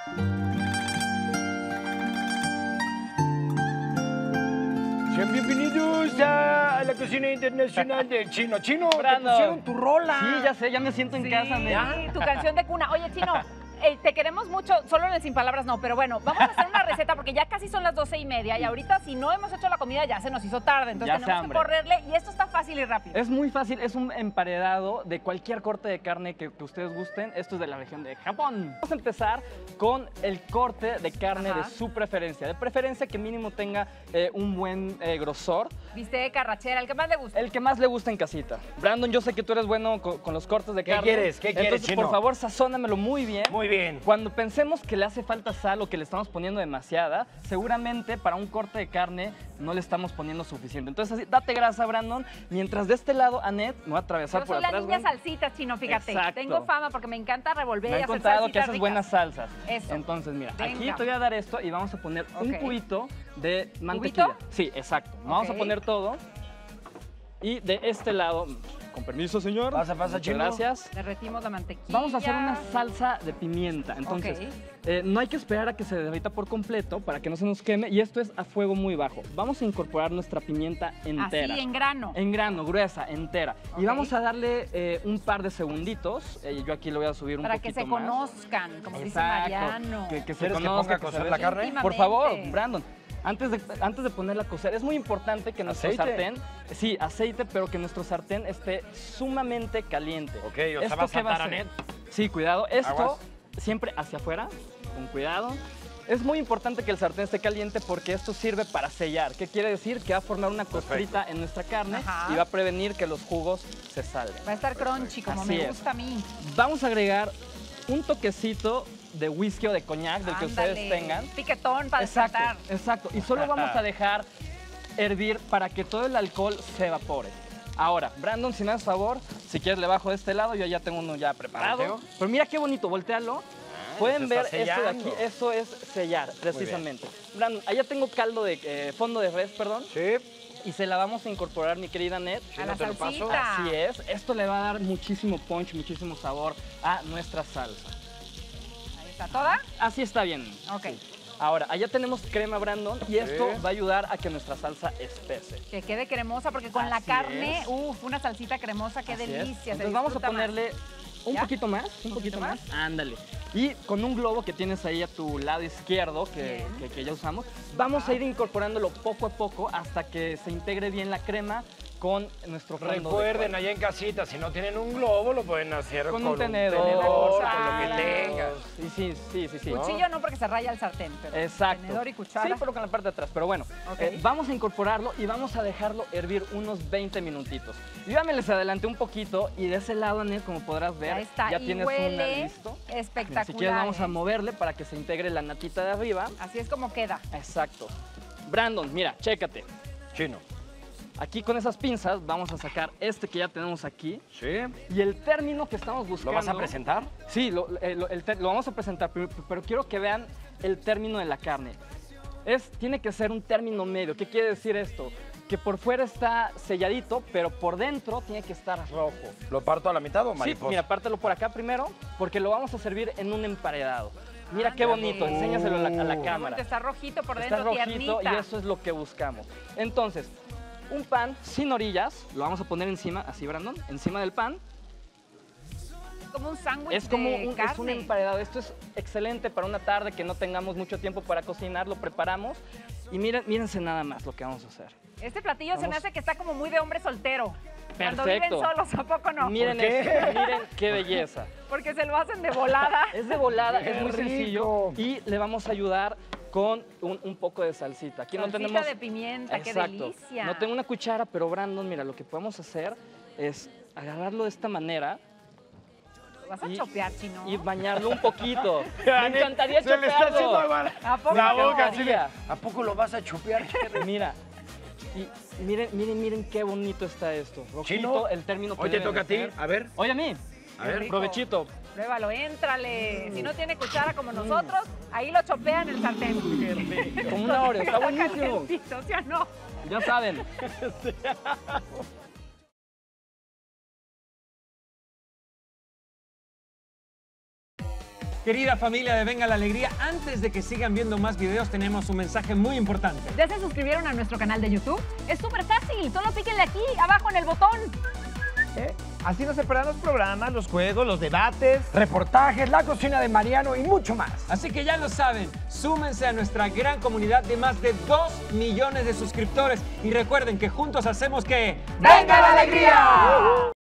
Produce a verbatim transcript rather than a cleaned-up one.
Sean bienvenidos a la cocina internacional del Chino. Chino, Brando. te pusieron tu rola. Sí, ya sé, ya me siento en Sí, casa, nena. tu canción de cuna. Oye, Chino, eh, te queremos mucho, solo en el Sin Palabras no, pero bueno, vamos a hacer una receta porque ya casi son las doce y media y ahorita si no hemos hecho la comida ya se nos hizo tarde, entonces Ya sé, tenemos que hambre. correrle y esto está fácil y rápido. Es muy fácil, es un emparedado de cualquier corte de carne que, que ustedes gusten. Esto es de la región de Japón. Vamos a empezar con el corte de carne Ajá. de su preferencia. De preferencia que mínimo tenga eh, un buen eh, grosor. Viste, carrachera, el que más le gusta. El que más le gusta en casita. Brandon, yo sé que tú eres bueno con, con los cortes de ¿Qué carne. quieres? ¿Qué quieres, Entonces, Chino? por favor, sazónamelo muy bien. Muy bien. Cuando pensemos que le hace falta sal o que le estamos poniendo demasiada, seguramente para un corte de carne no le estamos poniendo suficiente. Entonces, así, date grasa, Brandon. Mientras de este lado, Annette, me va a atravesar Yo por soy la atrás. niña güey. salsita, Chino, fíjate. Exacto. Tengo fama porque me encanta revolver Me y han hacer contado que salsitas haces ricas. buenas salsas. Eso. Entonces, mira, Venga. aquí te voy a dar esto y vamos a poner un Ok. cubito de mantequilla. Sí, exacto. Vamos a Ok. poner todo. Y de este lado, con permiso, señor. Pasa, pasa, Muchas Chino. gracias. Derretimos la mantequilla. Vamos a hacer una salsa de pimienta. Entonces, Ok. eh, no hay que esperar a que se derrita por completo para que no se nos queme. Y esto es a fuego muy bajo. Vamos a incorporar nuestra pimienta entera. Así, en grano. En grano, gruesa, entera. Ok. Y vamos a darle eh, un par de segunditos. Eh, yo aquí le voy a subir un Para poquito que se más. conozcan, como dice Exacto. Mariano. Que, que se ¿Quieres que conozca, ponga a que se cocer vea. la carne? Por favor, Íntimamente. Brandon. Antes de, antes de ponerla a cocer, es muy importante que nuestro ¿Aceite? sartén, sí, aceite, pero que nuestro sartén esté sumamente caliente. Ok, o sea, ¿Esto va a qué va a saltar, hacer? Annette. Sí, cuidado. Esto Aguas. siempre hacia afuera, con cuidado. Es muy importante que el sartén esté caliente porque esto sirve para sellar. ¿Qué quiere decir? Que va a formar una costrita en nuestra carne Ajá. y va a prevenir que los jugos se salgan. Va a estar crunchy, como Así me es. gusta a mí. Vamos a agregar un toquecito de whisky o de coñac, del que Ándale. ustedes tengan. Piquetón para Exacto, despertar. exacto. Y solo vamos a dejar hervir para que todo el alcohol se evapore. Ahora, Brandon, si me das favor, si quieres le bajo de este lado, yo ya tengo uno ya preparado. ¿Volteo? Pero mira qué bonito, voltealo. Pueden se ver está esto de aquí, sellando. eso es sellar, precisamente. Brandon, allá tengo caldo de eh, fondo de res, perdón. Sí. Y se la vamos a incorporar, mi querida Annette. A la no te lo paso. salsita. Así es, esto le va a dar muchísimo punch, muchísimo sabor a nuestra salsa. Ahí está, ¿toda? Así está bien. Ok. Ahora, allá tenemos crema, Brandon, y esto Sí. va a ayudar a que nuestra salsa espese. Que quede cremosa, porque con la Así carne, es. uff, una salsita cremosa, qué Así es. delicia. se Entonces vamos a disfruta más. ponerle un ¿Ya? poquito más, un ¿Un poquito poquito más. Ándale. Y con un globo que tienes ahí a tu lado izquierdo, que, Bien. que- que ya usamos, vamos a ir incorporándolo poco a poco hasta que se integre bien la crema con nuestro fondo de Recuerden, cuerpo. allá en casita, si no tienen un globo, lo pueden hacer Con con, un tenedor, con claro. lo que tengas. Sí, sí, sí, sí, sí. Cuchillo no, porque se raya el sartén, pero Exacto. tenedor y cuchara. Sí, pero con la parte de atrás. Pero bueno, Ok. eh, vamos a incorporarlo y vamos a dejarlo hervir unos veinte minutitos. Yo ya me les adelanté un poquito y de ese lado, Annette, como podrás ver, Ya está, ya y tienes huele una listo. espectacular. Mira, si quieres vamos a ¿eh? moverle para que se integre la natita de arriba. Así es como queda. Exacto. Brandon, mira, chécate. Chino. Aquí con esas pinzas vamos a sacar este que ya tenemos aquí. Sí. Y el término que estamos buscando... ¿Lo vas a presentar? Sí, lo, eh, lo- el ter- lo vamos a presentar, pero, pero quiero que vean el término de la carne. Es, tiene que ser un término medio. ¿Qué quiere decir esto? Que por fuera está selladito, pero por dentro tiene que estar rojo. ¿Lo parto a la mitad o Sí, mariposa? mira, pártelo por acá primero, porque lo vamos a servir en un emparedado. Mira qué Ándale. bonito, enséñaselo a la, a la Uh. cámara. Está rojito por Está dentro, rojito tiernita. y eso es lo que buscamos. Entonces, un pan sin orillas, lo vamos a poner encima, así Brandon, encima del pan. Como un sándwich Es como de un, es un carne. emparedado. Esto es excelente para una tarde que no tengamos mucho tiempo para cocinar, lo preparamos. Y miren, mírense nada más lo que vamos a hacer. Este platillo se me Vamos. hace que está como muy de hombre soltero. Cuando viven Perfecto. solos, ¿a poco no? Miren ¿Por qué? esto, miren qué belleza. Porque se lo hacen de volada. Es de volada, ¡Qué es muy rico! sencillo y le vamos a ayudar con un, un poco de salsita. Aquí no Salsita tenemos... de pimienta, qué Exacto. delicia. No tengo una cuchara, pero Brandon, mira, lo que podemos hacer es agarrarlo de esta manera Lo vas a y- chopear, Chino. y bañarlo un poquito. Me encantaría Se le está haciendo chopearlo. agua ¿A poco la no? boca. así de, María. ¿A poco lo vas a chupear? Mira, y miren, miren, miren qué bonito está esto. Rojito, Chino, el término que hoy te debe toca a de ti. ser. A ver. Oye, a mí. A ver. rico. Provechito. Pruébalo, éntrale. Si no tiene cuchara Mm. como nosotros, ahí lo chopea en el sartén. Como una Oreo, está buenísimo. calientito, ¿sí o no? Ya saben. Querida familia de Venga la Alegría, antes de que sigan viendo más videos, tenemos un mensaje muy importante. ¿Ya se suscribieron a nuestro canal de YouTube? Es súper fácil, solo píquenle aquí, abajo en el botón. ¿Eh? Así no se perderán los programas, los juegos, los debates, reportajes, la cocina de Mariano y mucho más. Así que ya lo saben, súmense a nuestra gran comunidad de más de dos millones de suscriptores y recuerden que juntos hacemos que... ¡Venga la alegría!